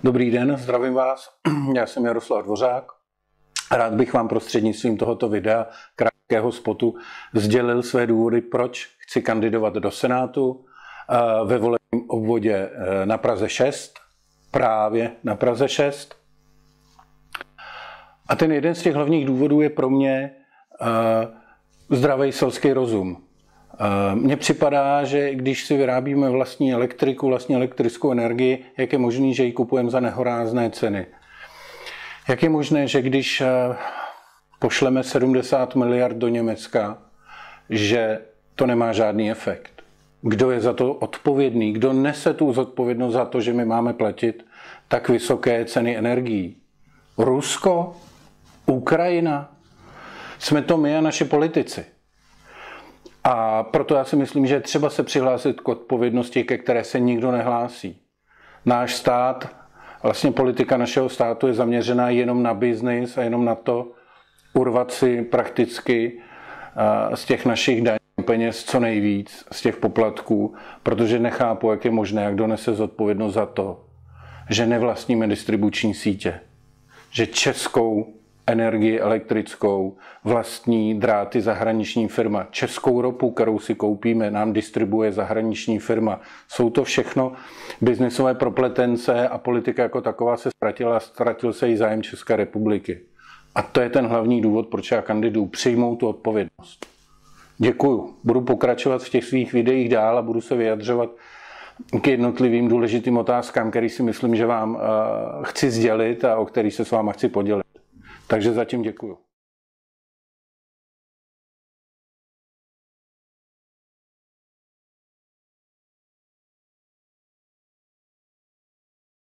Dobrý den, zdravím vás. Já jsem Jaroslav Dvořák. Rád bych vám prostřednictvím tohoto videa, krátkého spotu, sdělil své důvody, proč chci kandidovat do Senátu ve volebním obvodě na Praze 6, právě na Praze 6. A ten jeden z těch hlavních důvodů je pro mě zdravý selský rozum. Mně připadá, že když si vyrábíme vlastní elektriku, vlastní elektrickou energii, jak je možné, že ji kupujeme za nehorázné ceny? Jak je možné, že když pošleme 70 miliard do Německa, že to nemá žádný efekt? Kdo je za to odpovědný? Kdo nese tu zodpovědnost za to, že my máme platit tak vysoké ceny energií? Rusko? Ukrajina? Jsme to my a naši politici. A proto já si myslím, že je třeba se přihlásit k odpovědnosti, ke které se nikdo nehlásí. Náš stát, vlastně politika našeho státu je zaměřená jenom na biznis a jenom na to urvat si prakticky z těch našich daní peněz co nejvíc, z těch poplatků, protože nechápu, jak je možné, jak donese zodpovědnost za to, že nevlastníme distribuční sítě, že českou energii elektrickou vlastní dráty zahraniční firma. Českou ropu, kterou si koupíme, nám distribuje zahraniční firma. Jsou to všechno biznisové propletence a politika jako taková se ztratila, ztratil se i zájem České republiky. A to je ten hlavní důvod, proč já kandiduju. Přijmout tu odpovědnost. Děkuju. Budu pokračovat v těch svých videích dál a budu se vyjadřovat k jednotlivým důležitým otázkám, které si myslím, že vám chci sdělit a o kterých se s váma chci podělit. Takže zatím děkuju.